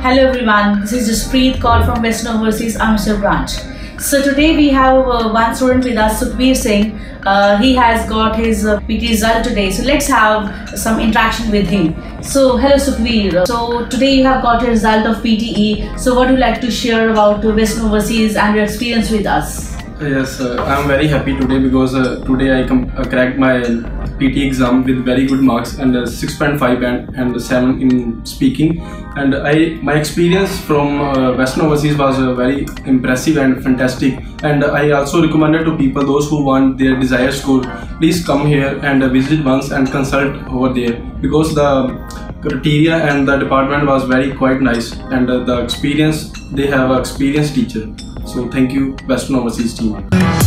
Hello everyone, this is Jaspreet call from Western Overseas Amritsar branch. So today we have one student with us, Sukhbir Singh. He has got his PT result today. So let's have some interaction with him. So hello Sukhbir. So today you have got your result of PTE. So what would you like to share about Western Overseas and your experience with us? Yes, I am very happy today because today I cracked my PT exam with very good marks and 6.5 and 7 in speaking. And my experience from Western Overseas was very impressive and fantastic. And I also recommended to people, those who want their desired school, please come here and visit once and consult over there, because the criteria and the department was quite nice, and the experience, they have an experienced teacher. So thank you, Western Overseas team.